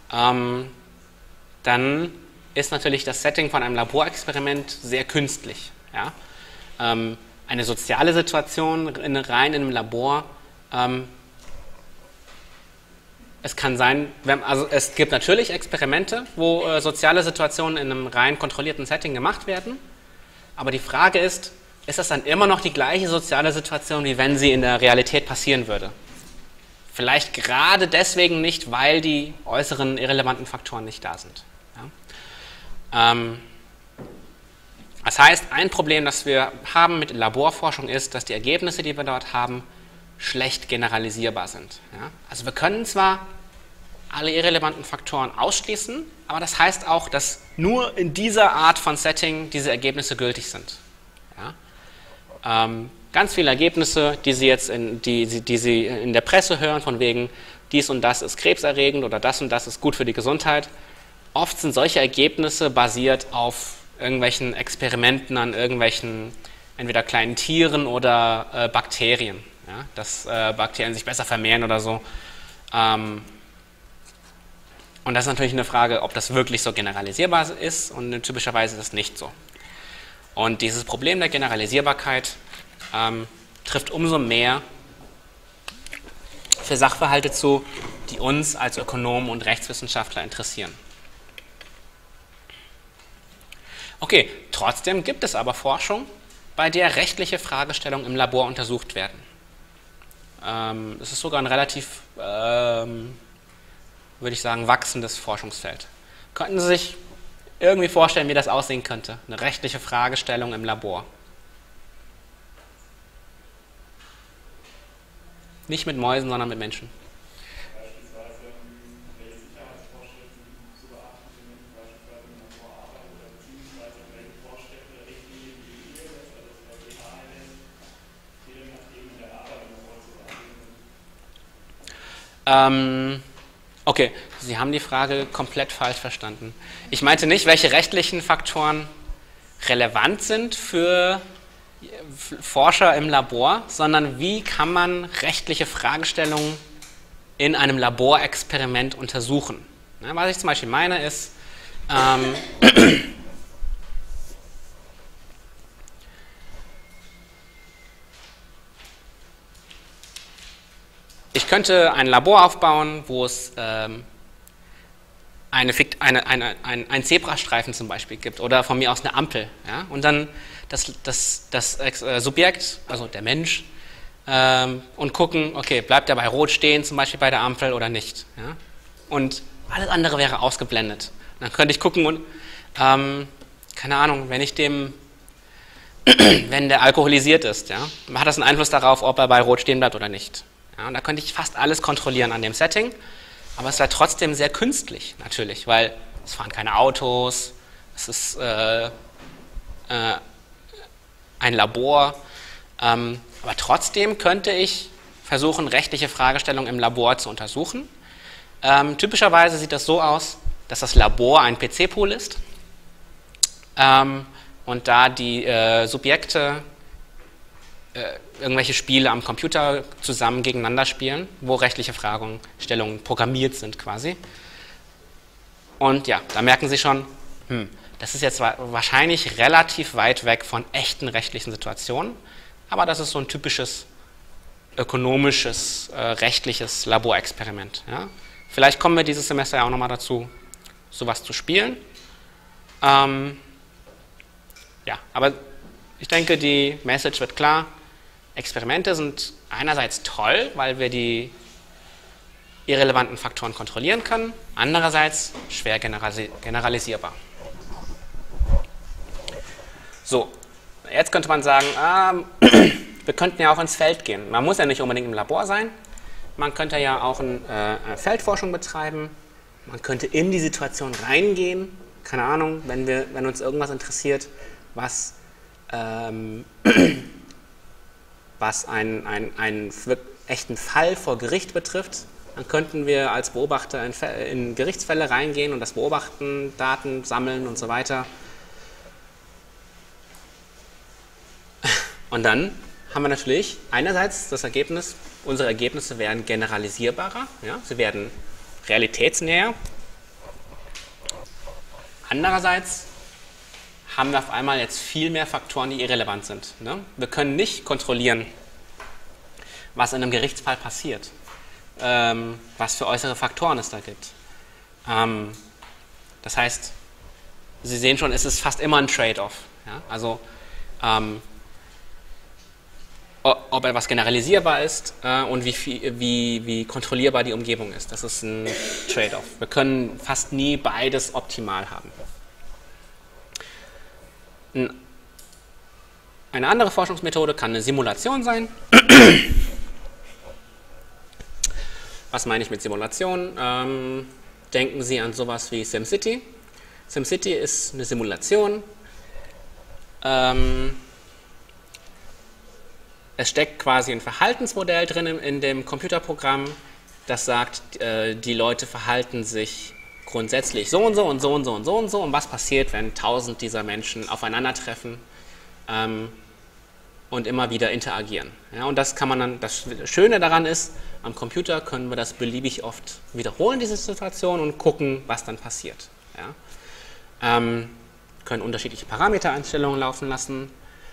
dann ist natürlich das Setting von einem Laborexperiment sehr künstlich. Ja? Eine soziale Situation rein in einem Labor, es kann sein, es gibt natürlich Experimente, wo soziale Situationen in einem rein kontrollierten Setting gemacht werden, aber die Frage ist das dann immer noch die gleiche soziale Situation, wie wenn sie in der Realität passieren würde? Vielleicht gerade deswegen nicht, weil die äußeren irrelevanten Faktoren nicht da sind. Ja? Das heißt, ein Problem, das wir haben mit Laborforschung ist, dass die Ergebnisse, die wir dort haben, schlecht generalisierbar sind. Ja? Also wir können zwar alle irrelevanten Faktoren ausschließen, aber das heißt auch, dass nur in dieser Art von Setting diese Ergebnisse gültig sind. Ja? Ganz viele Ergebnisse, die Sie jetzt die Sie in der Presse hören, von wegen dies und das ist krebserregend oder das und das ist gut für die Gesundheit. Oft sind solche Ergebnisse basiert auf irgendwelchen Experimenten an irgendwelchen entweder kleinen Tieren oder Bakterien, ja? Dass Bakterien sich besser vermehren oder so. Und das ist natürlich eine Frage, ob das wirklich so generalisierbar ist, und typischerweise ist das nicht so. Und dieses Problem der Generalisierbarkeit trifft umso mehr für Sachverhalte zu, die uns als Ökonomen und Rechtswissenschaftler interessieren. Okay, trotzdem gibt es aber Forschung, bei der rechtliche Fragestellungen im Labor untersucht werden. Es ist sogar ein relativ, würde ich sagen, wachsendes Forschungsfeld. Könnten Sie sich irgendwie vorstellen, wie das aussehen könnte? Eine rechtliche Fragestellung im Labor. Nicht mit Mäusen, sondern mit Menschen. Beispielsweise, welche Sicherheitsvorschriften zu beachten sind, wenn beispielsweise im Labor arbeitet, oder beziehungsweise welche Vorschriften oder Richtlinien die ihr jetzt, also das BHNS, je nachdem in der Arbeit im Labor zu beachten sind. Okay, Sie haben die Frage komplett falsch verstanden. Ich meinte nicht, welche rechtlichen Faktoren relevant sind für Forscher im Labor, sondern wie kann man rechtliche Fragestellungen in einem Laborexperiment untersuchen. Ja, was ich zum Beispiel meine ist, ich könnte ein Labor aufbauen, wo es einen Zebrastreifen zum Beispiel gibt oder von mir aus eine Ampel. Ja? Und dann das Subjekt, also der Mensch, und gucken, okay, bleibt er bei Rot stehen, zum Beispiel bei der Ampel oder nicht. Ja? Und alles andere wäre ausgeblendet. Und dann könnte ich gucken und, keine Ahnung, wenn der alkoholisiert ist, ja, hat das einen Einfluss darauf, ob er bei Rot stehen bleibt oder nicht. Ja? Und da könnte ich fast alles kontrollieren an dem Setting, aber es wäre trotzdem sehr künstlich, natürlich, weil es fahren keine Autos, es ist ein Labor, aber trotzdem könnte ich versuchen, rechtliche Fragestellungen im Labor zu untersuchen. Typischerweise sieht das so aus, dass das Labor ein PC-Pool ist und da die Subjekte irgendwelche Spiele am Computer zusammen gegeneinander spielen, wo rechtliche Fragestellungen programmiert sind quasi. Und ja, da merken Sie schon, das ist jetzt wahrscheinlich relativ weit weg von echten rechtlichen Situationen, aber das ist so ein typisches ökonomisches, rechtliches Laborexperiment. Ja? Vielleicht kommen wir dieses Semester ja auch nochmal dazu, sowas zu spielen. Ja, aber ich denke, die Message wird klar. Experimente sind einerseits toll, weil wir die irrelevanten Faktoren kontrollieren können, andererseits schwer generalisierbar. So, jetzt könnte man sagen, wir könnten ja auch ins Feld gehen. Man muss ja nicht unbedingt im Labor sein. Man könnte ja auch eine Feldforschung betreiben. Man könnte in die Situation reingehen. Keine Ahnung, wenn uns irgendwas interessiert, was einen echten Fall vor Gericht betrifft, dann könnten wir als Beobachter in Gerichtsfälle reingehen und das beobachten, Daten sammeln und so weiter. Und dann haben wir natürlich einerseits das Ergebnis, unsere Ergebnisse werden generalisierbarer, ja, sie werden realitätsnäher. Andererseits haben wir auf einmal jetzt viel mehr Faktoren, die irrelevant sind. Ne? Wir können nicht kontrollieren, was in einem Gerichtsfall passiert, was für äußere Faktoren es da gibt. Das heißt, Sie sehen schon, es ist fast immer ein Trade-off. Ja? Also, ob etwas generalisierbar ist und wie kontrollierbar die Umgebung ist. Das ist ein Trade-off. Wir können fast nie beides optimal haben. Ein Eine andere Forschungsmethode kann eine Simulation sein. Was meine ich mit Simulation? Denken Sie an sowas wie SimCity. SimCity ist eine Simulation. Es steckt quasi ein Verhaltensmodell drin in dem Computerprogramm, das sagt, die Leute verhalten sich grundsätzlich so und so und so und so und so und so. Und was passiert, wenn 1000 dieser Menschen aufeinandertreffen und immer wieder interagieren? Ja, und das kann man dann, das Schöne daran ist, am Computer können wir das beliebig oft wiederholen, diese Situation, und gucken, was dann passiert. Ja? Können unterschiedliche Parametereinstellungen laufen lassen.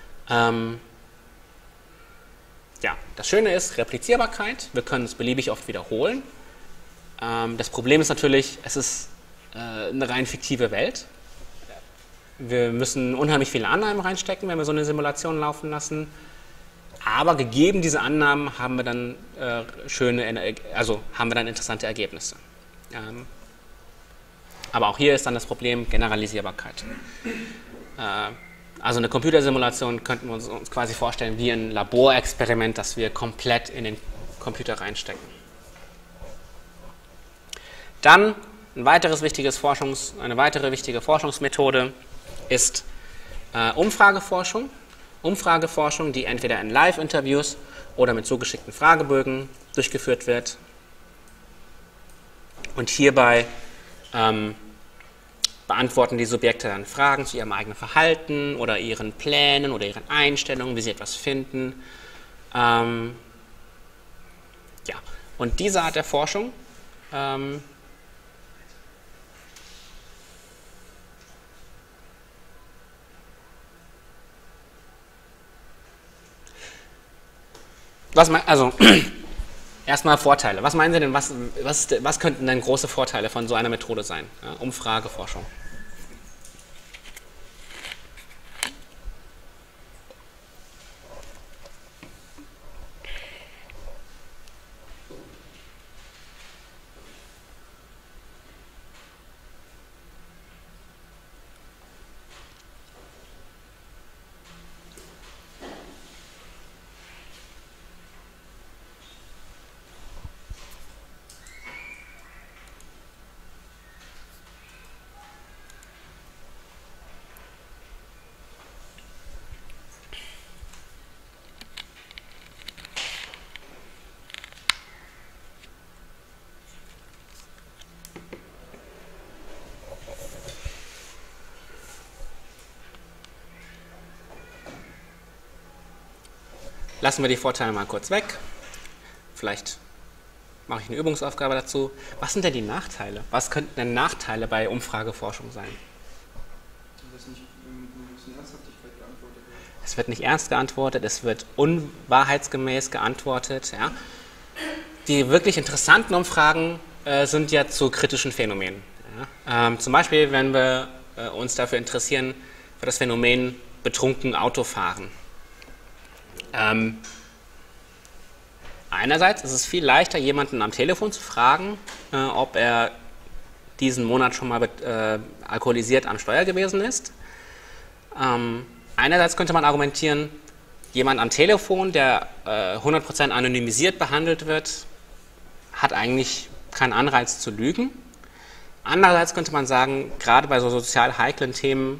Ja, das Schöne ist Replizierbarkeit. Wir können es beliebig oft wiederholen. Das Problem ist natürlich, es ist eine rein fiktive Welt. Wir müssen unheimlich viele Annahmen reinstecken, wenn wir so eine Simulation laufen lassen. Aber gegeben diese Annahmen haben wir dann interessante Ergebnisse. Aber auch hier ist dann das Problem Generalisierbarkeit. Also eine Computersimulation könnten wir uns quasi vorstellen wie ein Laborexperiment, das wir komplett in den Computer reinstecken. Dann eine weitere wichtige Forschungsmethode ist Umfrageforschung. Umfrageforschung, die entweder in Live-Interviews oder mit zugeschickten Fragebögen durchgeführt wird. Und hierbei beantworten die Subjekte dann Fragen zu ihrem eigenen Verhalten oder ihren Plänen oder ihren Einstellungen, wie sie etwas finden. Ja. Und diese Art der Forschung erstmal Vorteile. Was meinen Sie denn, was könnten denn große Vorteile von so einer Methode sein? Ja, Umfrageforschung. Lassen wir die Vorteile mal kurz weg. Vielleicht mache ich eine Übungsaufgabe dazu. Was sind denn die Nachteile? Was könnten denn Nachteile bei Umfrageforschung sein? Dass nicht mit ein bisschen Ernsthaftigkeit geantwortet wird. Es wird nicht ernst geantwortet, es wird unwahrheitsgemäß geantwortet. Ja? Die wirklich interessanten Umfragen sind ja zu kritischen Phänomenen. Ja? Zum Beispiel, wenn wir uns dafür interessieren, für das Phänomen betrunken Autofahren. Einerseits ist es viel leichter, jemanden am Telefon zu fragen, ob er diesen Monat schon mal alkoholisiert am Steuer gewesen ist. Einerseits könnte man argumentieren, jemand am Telefon, der 100% anonymisiert behandelt wird, hat eigentlich keinen Anreiz zu lügen. Andererseits könnte man sagen, gerade bei so sozial heiklen Themen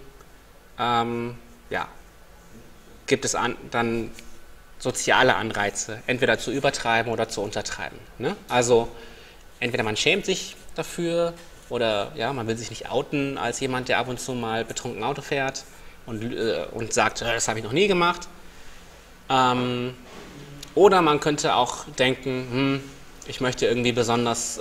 gibt es dann soziale Anreize, entweder zu übertreiben oder zu untertreiben. Ne? Also entweder man schämt sich dafür oder ja, man will sich nicht outen als jemand, der ab und zu mal betrunken Auto fährt und sagt, das habe ich noch nie gemacht. Oder man könnte auch denken, ich möchte irgendwie besonders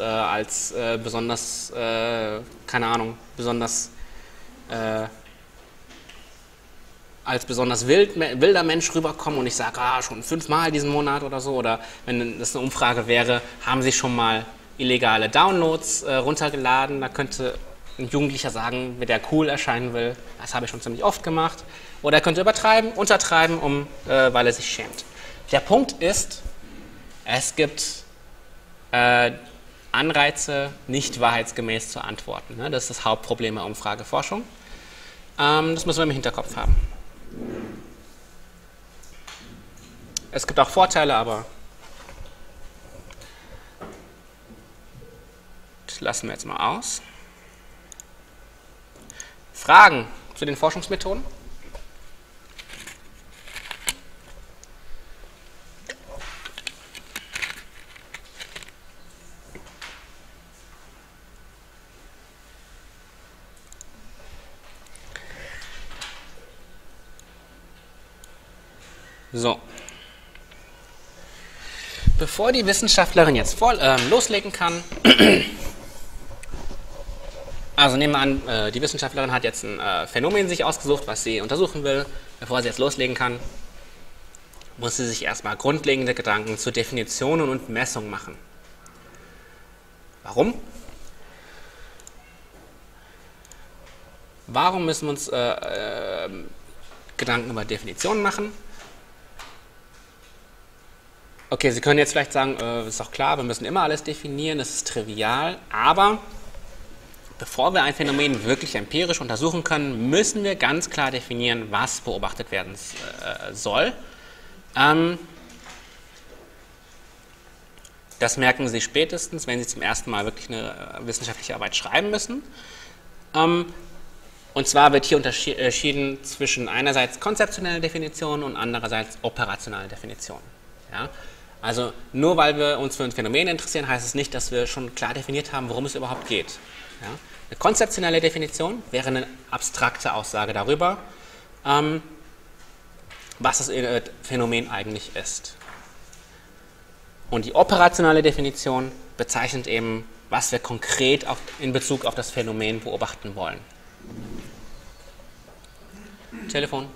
als besonders wilder Mensch rüberkommen und ich sage, schon 5-mal diesen Monat oder so. Oder wenn das eine Umfrage wäre, haben Sie schon mal illegale Downloads runtergeladen? Da könnte ein Jugendlicher sagen, wenn der cool erscheinen will, das habe ich schon ziemlich oft gemacht. Oder er könnte untertreiben, weil er sich schämt. Der Punkt ist, es gibt Anreize, nicht wahrheitsgemäß zu antworten. Ne? Das ist das Hauptproblem der Umfrageforschung. Das müssen wir im Hinterkopf haben. Es gibt auch Vorteile, aber das lassen wir jetzt mal aus. Fragen zu den Forschungsmethoden? So. Bevor die Wissenschaftlerin jetzt loslegen kann, also nehmen wir an, die Wissenschaftlerin hat jetzt ein Phänomen sich ausgesucht, was sie untersuchen will. Bevor sie jetzt loslegen kann, muss sie sich erstmal grundlegende Gedanken zu Definitionen und Messung machen. Warum? Warum müssen wir uns Gedanken über Definitionen machen? Okay, Sie können jetzt vielleicht sagen, ist doch klar, wir müssen immer alles definieren, das ist trivial, aber bevor wir ein Phänomen wirklich empirisch untersuchen können, müssen wir ganz klar definieren, was beobachtet werden soll. Das merken Sie spätestens, wenn Sie zum ersten Mal wirklich eine wissenschaftliche Arbeit schreiben müssen. Und zwar wird hier unterschieden zwischen einerseits konzeptionellen Definitionen und andererseits operationalen Definitionen. Ja? Also nur weil wir uns für ein Phänomen interessieren, heißt es nicht, dass wir schon klar definiert haben, worum es überhaupt geht. Ja? Eine konzeptionelle Definition wäre eine abstrakte Aussage darüber, was das Phänomen eigentlich ist. Und die operationale Definition bezeichnet eben, was wir konkret in Bezug auf das Phänomen beobachten wollen. Telefon.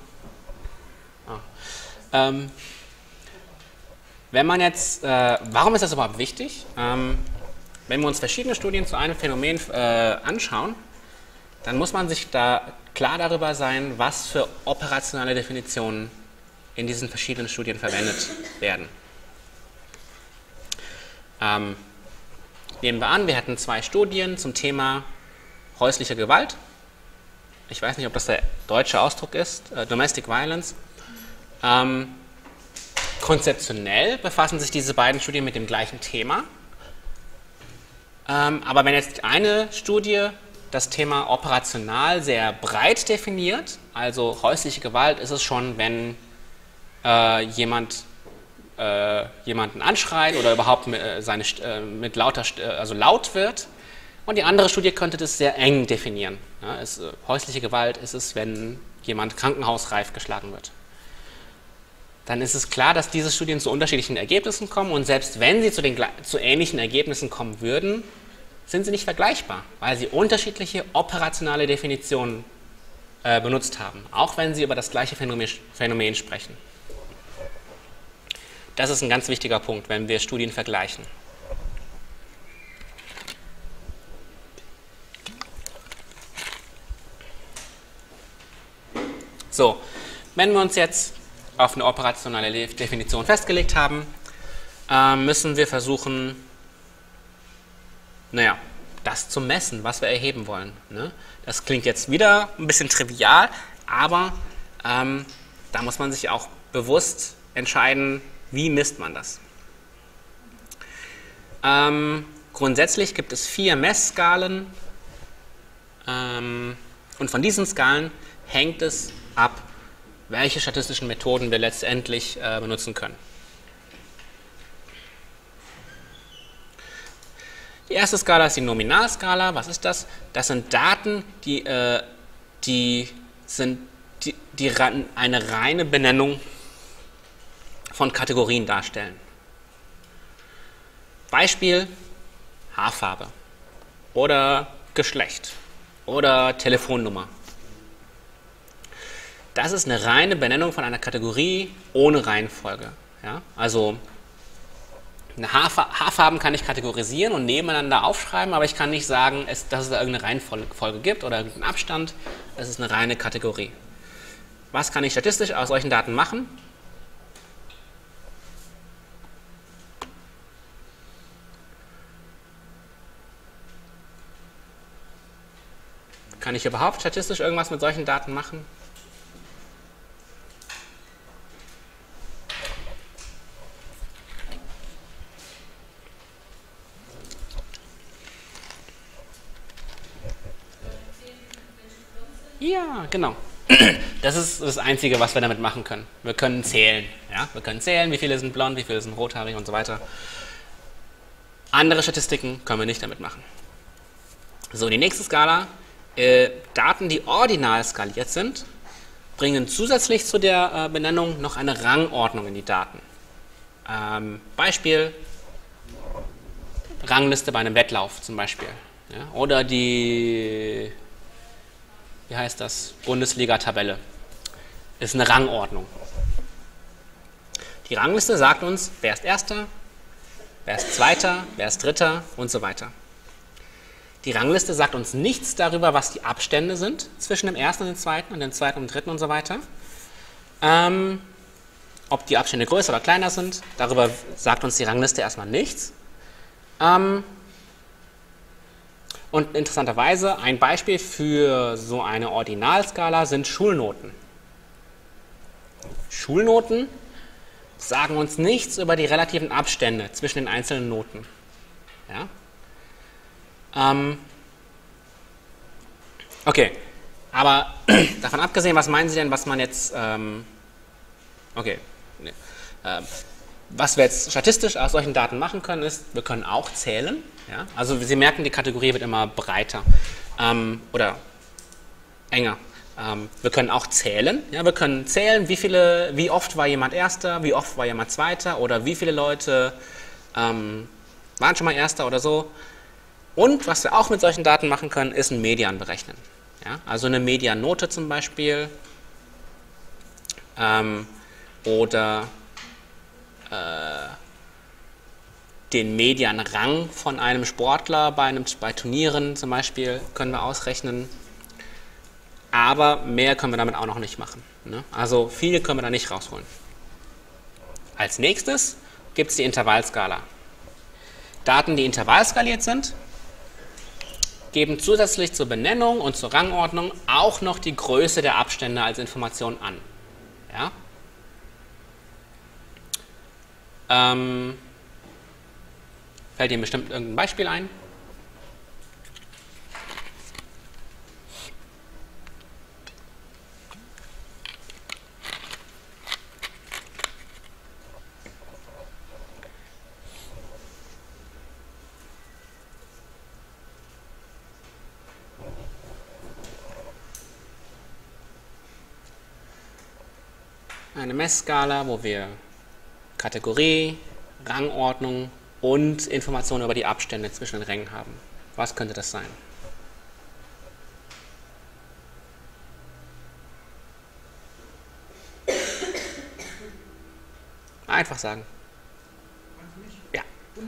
Wenn man jetzt, warum ist das überhaupt wichtig? Wenn wir uns verschiedene Studien zu einem Phänomen anschauen, dann muss man sich da klar darüber sein, was für operationale Definitionen in diesen verschiedenen Studien verwendet werden. Nehmen wir an, wir hätten 2 Studien zum Thema häusliche Gewalt. Ich weiß nicht, ob das der deutsche Ausdruck ist, Domestic Violence. Konzeptionell befassen sich diese beiden Studien mit dem gleichen Thema. Aber wenn jetzt eine Studie das Thema operational sehr breit definiert, also häusliche Gewalt ist es schon, wenn jemand jemanden anschreit oder überhaupt mit laut wird. Und die andere Studie könnte das sehr eng definieren. Ja, häusliche Gewalt ist es, wenn jemand krankenhausreif geschlagen wird. Dann ist es klar, dass diese Studien zu unterschiedlichen Ergebnissen kommen und selbst wenn sie zu ähnlichen Ergebnissen kommen würden, sind sie nicht vergleichbar, weil sie unterschiedliche operationale Definitionen benutzt haben, auch wenn sie über das gleiche Phänomen sprechen. Das ist ein ganz wichtiger Punkt, wenn wir Studien vergleichen. So, wenn wir uns jetzt auf eine operationale Definition festgelegt haben, müssen wir versuchen, das zu messen, was wir erheben wollen. Ne? Das klingt jetzt wieder ein bisschen trivial, aber da muss man sich auch bewusst entscheiden, wie misst man das. Grundsätzlich gibt es 4 Messskalen und von diesen Skalen hängt es ab, welche statistischen Methoden wir letztendlich benutzen können. Die erste Skala ist die Nominalskala. Was ist das? Das sind Daten, die eine reine Benennung von Kategorien darstellen. Beispiel: Haarfarbe oder Geschlecht oder Telefonnummer. Das ist eine reine Benennung von einer Kategorie ohne Reihenfolge. Ja? Also Haarfarben kann ich kategorisieren und nebeneinander aufschreiben, aber ich kann nicht sagen, dass es da irgendeine Reihenfolge gibt oder irgendeinen Abstand. Es ist eine reine Kategorie. Was kann ich statistisch aus solchen Daten machen? Kann ich überhaupt statistisch irgendwas mit solchen Daten machen? Ja, genau. Das ist das Einzige, was wir damit machen können. Wir können zählen. Ja? Wir können zählen, wie viele sind blond, wie viele sind rothaarig und so weiter. Andere Statistiken können wir nicht damit machen. So, die nächste Skala. Daten, die ordinal skaliert sind, bringen zusätzlich zu der Benennung noch eine Rangordnung in die Daten. Beispiel, Rangliste bei einem Wettlauf zum Beispiel. Ja? Oder die, wie heißt das, Bundesliga-Tabelle. Ist eine Rangordnung. Die Rangliste sagt uns, wer ist Erster, wer ist Zweiter, wer ist Dritter und so weiter. Die Rangliste sagt uns nichts darüber, was die Abstände sind zwischen dem Ersten und dem Zweiten und dem Zweiten und dem Dritten und so weiter. Ob die Abstände größer oder kleiner sind, darüber sagt uns die Rangliste erstmal nichts. Und interessanterweise, ein Beispiel für so eine Ordinalskala sind Schulnoten. Schulnoten sagen uns nichts über die relativen Abstände zwischen den einzelnen Noten. Ja? Okay, aber davon abgesehen, was meinen Sie denn, was man jetzt, was wir jetzt statistisch aus solchen Daten machen können, ist, wir können auch zählen. Ja? Also Sie merken, die Kategorie wird immer breiter oder enger. Wir können auch zählen. Ja? Wir können zählen, wie oft war jemand Erster, wie oft war jemand Zweiter oder wie viele Leute waren schon mal Erster oder so. Und was wir auch mit solchen Daten machen können, ist einen Median berechnen. Ja? Also eine Mediannote zum Beispiel oder den Medianrang von einem Sportler bei Turnieren zum Beispiel können wir ausrechnen. Aber mehr können wir damit auch noch nicht machen. Ne? Also viel können wir da nicht rausholen. Als nächstes gibt es die Intervallskala. Daten, die intervallskaliert sind, geben zusätzlich zur Benennung und zur Rangordnung auch noch die Größe der Abstände als Information an. Ja? Fällt Ihnen bestimmt irgendein Beispiel ein? Eine Messskala, wo wir Kategorie, Rangordnung und Informationen über die Abstände zwischen den Rängen haben. Was könnte das sein? Einfach sagen. Ja.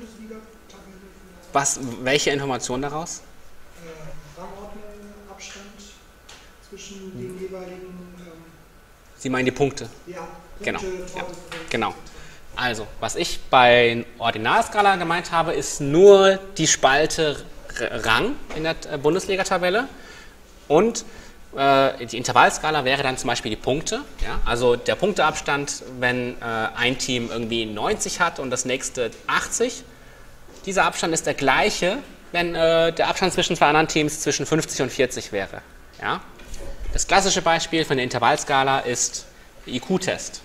Welche Informationen daraus? Rangordnung, Abstand zwischen den jeweiligen. Sie meinen die Punkte? Ja, genau. Punkte, Ja, genau. Also, was ich bei Ordinalskala gemeint habe, ist nur die Spalte Rang in der Bundesliga-Tabelle und die Intervallskala wäre dann zum Beispiel die Punkte. Ja? Also der Punkteabstand, wenn ein Team irgendwie 90 hat und das nächste 80. Dieser Abstand ist der gleiche, wenn der Abstand zwischen zwei anderen Teams zwischen 50 und 40 wäre. Ja? Das klassische Beispiel für eine Intervallskala ist der IQ-Test.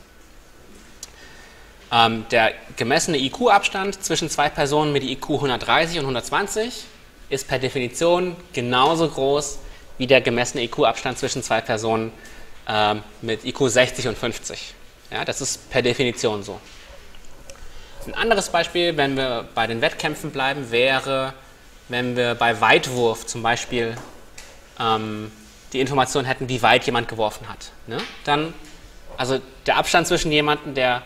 Der gemessene IQ-Abstand zwischen zwei Personen mit IQ 130 und 120 ist per Definition genauso groß wie der gemessene IQ-Abstand zwischen zwei Personen mit IQ 60 und 50. Ja, das ist per Definition so. Ein anderes Beispiel, wenn wir bei den Wettkämpfen bleiben, wäre, wenn wir bei Weitwurf zum Beispiel die Information hätten, wie weit jemand geworfen hat. Ne? Dann, also der Abstand zwischen jemandem, der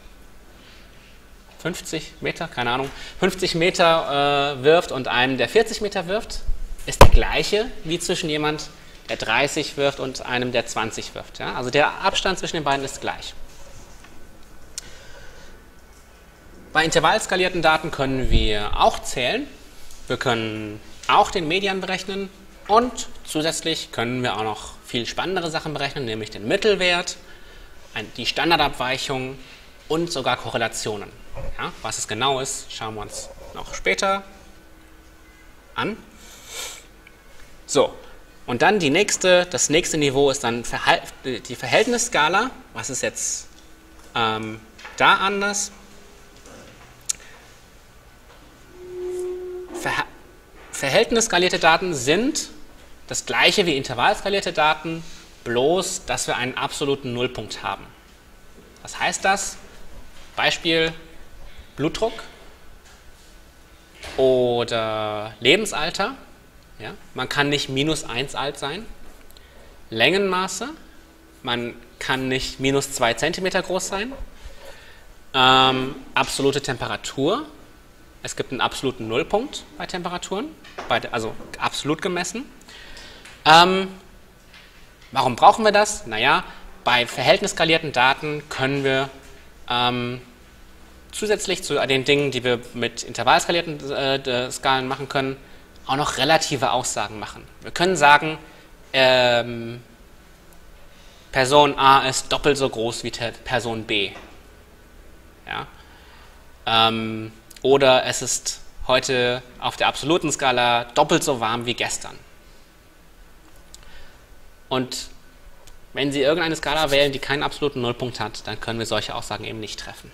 50 Meter, keine Ahnung, 50 Meter wirft und einem, der 40 Meter wirft, ist der gleiche wie zwischen jemand, der 30 wirft und einem, der 20 wirft. Ja? Also der Abstand zwischen den beiden ist gleich. Bei intervallskalierten Daten können wir auch zählen. Wir können auch den Median berechnen und zusätzlich können wir auch noch viel spannendere Sachen berechnen, nämlich den Mittelwert, die Standardabweichung und sogar Korrelationen. Ja, was es genau ist, schauen wir uns noch später an. So, Und dann das nächste Niveau ist dann die Verhältnisskala. Was ist jetzt da anders? Verhältnisskalierte Daten sind das gleiche wie intervallskalierte Daten, bloß dass wir einen absoluten Nullpunkt haben. Was heißt das? Beispiel Blutdruck oder Lebensalter. Ja? Man kann nicht -1 alt sein. Längenmaße. Man kann nicht -2 cm groß sein. Absolute Temperatur. Es gibt einen absoluten Nullpunkt bei Temperaturen, also absolut gemessen. Warum brauchen wir das? Naja, bei verhältnisskalierten Daten können wir zusätzlich zu den Dingen, die wir mit intervallskalierten Skalen machen können, auch noch relative Aussagen machen. Wir können sagen, Person A ist doppelt so groß wie Person B. Ja? Oder es ist heute auf der absoluten Skala doppelt so warm wie gestern. Und wenn Sie irgendeine Skala wählen, die keinen absoluten Nullpunkt hat, dann können wir solche Aussagen eben nicht treffen.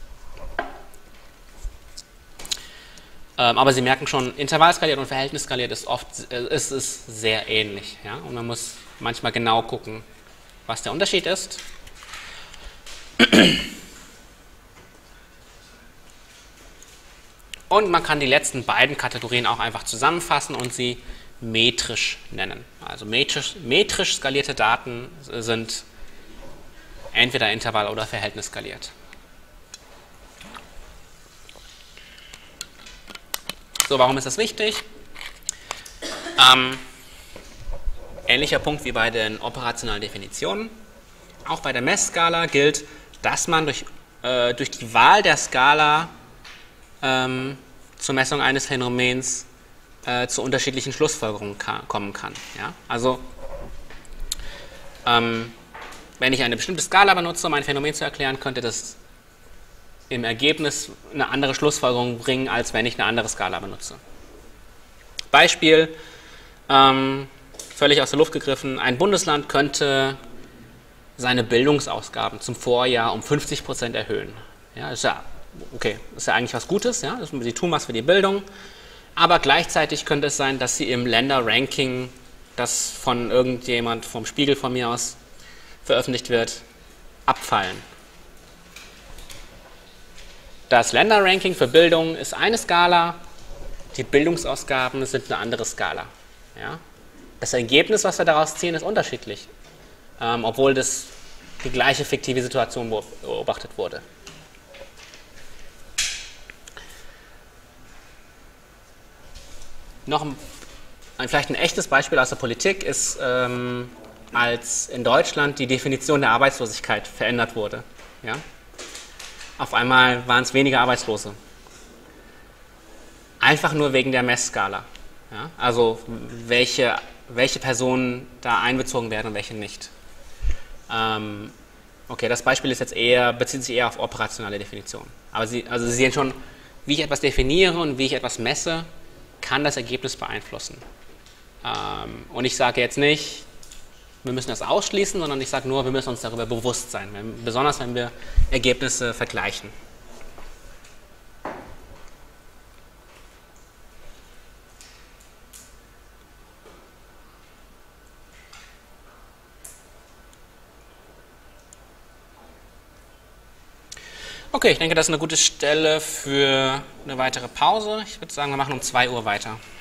Aber Sie merken schon, intervallskaliert und verhältnisskaliert ist sehr ähnlich. Ja? Und man muss manchmal genau gucken, was der Unterschied ist. Und man kann die letzten beiden Kategorien auch einfach zusammenfassen und sie metrisch nennen. Also metrisch skalierte Daten sind entweder intervall- oder verhältnisskaliert. So, warum ist das wichtig? Ähnlicher Punkt wie bei den operationalen Definitionen. Auch bei der Messskala gilt, dass man durch die Wahl der Skala zur Messung eines Phänomens zu unterschiedlichen Schlussfolgerungen kommen kann. Ja? Also, wenn ich eine bestimmte Skala benutze, um ein Phänomen zu erklären, könnte das im Ergebnis eine andere Schlussfolgerung bringen, als wenn ich eine andere Skala benutze. Beispiel, völlig aus der Luft gegriffen, ein Bundesland könnte seine Bildungsausgaben zum Vorjahr um 50% erhöhen. Ja, ist ja, okay, ist ja eigentlich was Gutes, ja? Sie tun was für die Bildung, aber gleichzeitig könnte es sein, dass sie im Länderranking, das von irgendjemand vom Spiegel von mir aus veröffentlicht wird, abfallen. Das Länderranking für Bildung ist eine Skala, die Bildungsausgaben sind eine andere Skala. Ja? Das Ergebnis, was wir daraus ziehen, ist unterschiedlich, obwohl die gleiche fiktive Situation beobachtet wurde. Vielleicht ein echtes Beispiel aus der Politik ist, als in Deutschland die Definition der Arbeitslosigkeit verändert wurde. Ja? Auf einmal waren es weniger Arbeitslose. Einfach nur wegen der Messskala. Ja? Also welche Personen da einbezogen werden und welche nicht. Okay, das Beispiel ist jetzt bezieht sich eher auf operationale Definitionen. Aber Sie sehen schon, wie ich etwas definiere und wie ich etwas messe, kann das Ergebnis beeinflussen. Und ich sage jetzt nicht, wir müssen das ausschließen, sondern ich sage nur, wir müssen uns darüber bewusst sein, besonders wenn wir Ergebnisse vergleichen. Okay, ich denke, das ist eine gute Stelle für eine weitere Pause. Ich würde sagen, wir machen um 2 Uhr weiter.